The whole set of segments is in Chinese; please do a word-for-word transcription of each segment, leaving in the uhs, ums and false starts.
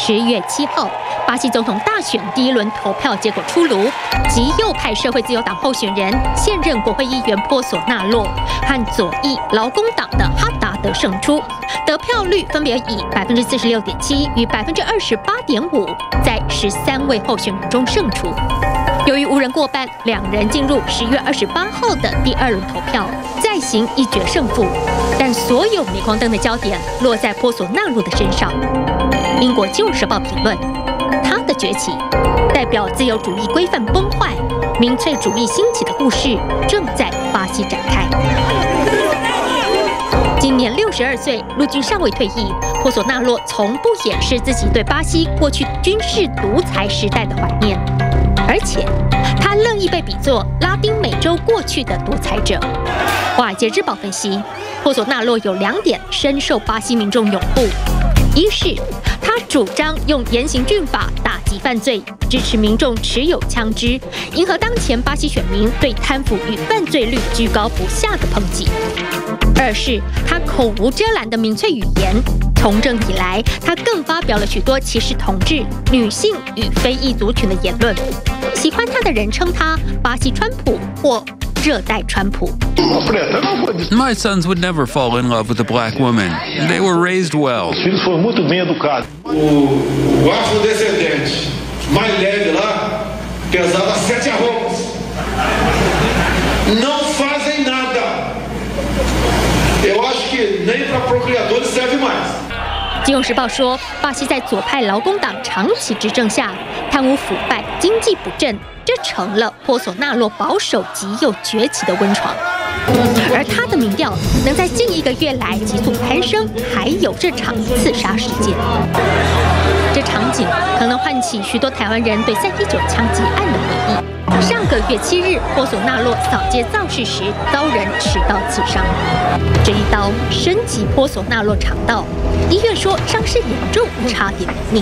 十月七号，巴西总统大选第一轮投票结果出炉，极右派社会自由党候选人现任国会议员波索纳洛和左翼劳工党的哈达德胜出，得票率分别以百分之四十六点七与百分之二十八点五，在十三位候选人中胜出。由于无人过半，两人进入十月二十八号的第二轮投票，再行一决胜负。但所有镁光灯的焦点落在波索纳洛的身上。英国《旧时报》评论，他的崛起代表自由主义规范崩坏，民粹主义兴起的故事正在巴西展开。今年六十二岁，陆军上尉退役，波索纳洛从不掩饰自己对巴西过去军事独裁时代的怀念，而且他乐意被比作拉丁美洲过去的独裁者。《华尔街日报》分析，波索纳洛有两点深受巴西民众拥护：一是他主张用严刑峻法打击犯罪，支持民众持有枪支，迎合当前巴西选民对贪腐与犯罪率居高不下的抨击；二是他口无遮拦的民粹语言。从政以来，他更发表了许多歧视同志、女性与非裔族群的言论。喜欢他的人称他巴西川普或热带川普。 My sons would never fall in love with a black woman. They were raised well. Os filhos foram muito bem educados. O afrodescendente mais leve lá pesava sete arrobas. Não fazem nada. Eu acho que nem para procriadores serve mais. 《金融时报》说，巴西在左派劳工党长期执政下，贪污腐败、经济不振，这成了波索纳洛保守极右崛起的温床。而他的民调能在近一个月来急速攀升，还有这场刺杀事件。这场景可能唤起许多台湾人对三一九枪击案的回忆。上个月七日，波索纳洛扫街造势时遭人持刀刺伤，这一刀深及波索纳洛肠道，医院说伤势严重，差点没命。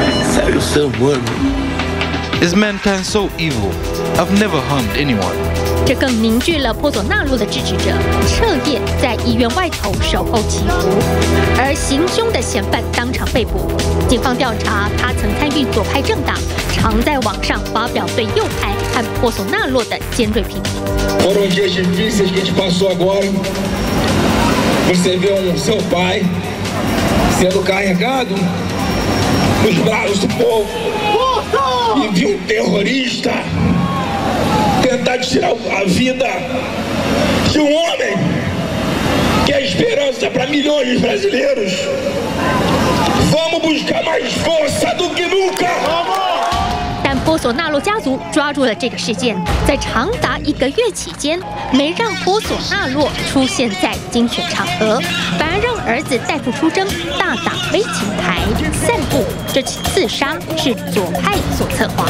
Is mankind so evil? I've never harmed anyone. 这更凝聚了波索纳洛的支持者彻夜在医院外头守候祈福，而行凶的嫌犯当场被捕。警方调查，他曾参与左派政党，常在网上发表对右派和波索纳洛的尖锐批评。 Foram dias difíceis que a gente passou agora. Você vê um seu pai sendo carregado nos braços do povo e viu um terrorista tentar tirar a vida de um homem que é esperança para milhões de brasileiros. Vamos buscar mais força do que nunca. 但波索纳洛家族抓住了这个事件，在长达一个月期间，没让波索纳洛出现在竞选场合，反而让儿子代父出征，大打悲情牌，散布这起刺杀是左派所策划。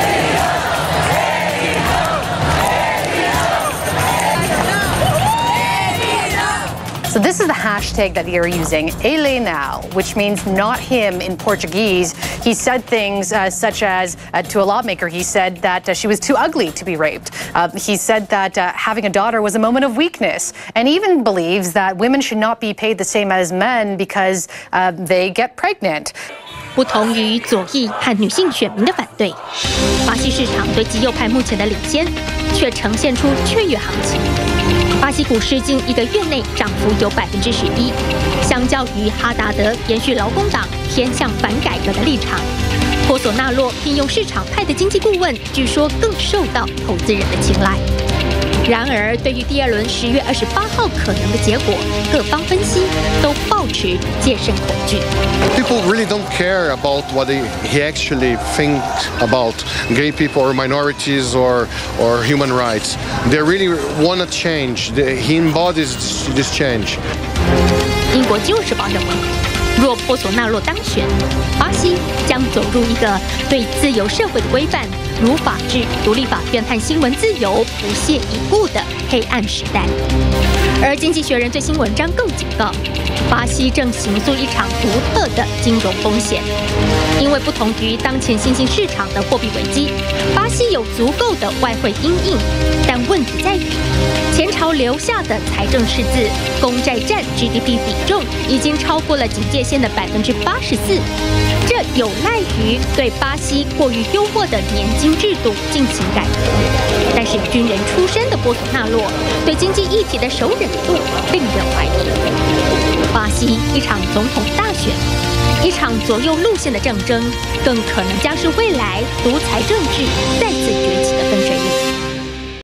So this is the hashtag that they're using, Ele Now, which means not him in Portuguese. He said things uh, such as, uh, to a lawmaker, he said that uh, she was too ugly to be raped. Uh, he said that uh, having a daughter was a moment of weakness, and even believes that women should not be paid the same as men because uh, they get pregnant. 不同于左翼和女性选民的反对，巴西市场对极右派目前的领先，却呈现出雀跃行情。巴西股市近一个月内涨幅有百分之十一，相较于哈达德延续劳工党偏向反改革的立场，波索纳洛聘用市场派的经济顾问，据说更受到投资人的青睐。 然而，对于第二轮十月二十八号可能的结果，各方分析都抱持戒慎恐惧。 People really don't care about what they, he actually thinks about gay people or minorities or or human rights. They really want to change. They, he embodies this change. 英国《旧时报》认为，若波索纳洛当选，巴西将走入一个对自由社会的规范。 如法治、独立法院和新闻自由不屑一顾的黑暗时代。 而《经济学人》最新文章更警告，巴西正形塑一场独特的金融风险，因为不同于当前新兴市场的货币危机，巴西有足够的外汇因应，但问题在于，前朝留下的财政赤字，公债占 G D P 比重已经超过了警戒线的百分之八十四，这有赖于对巴西过于优渥的年金制度进行改革。但是军人出身的波索纳洛对经济议题的手忍度令人怀疑。巴西一场总统大选，一场左右路线的战争，更可能将是未来独裁政治再次崛起的分水岭。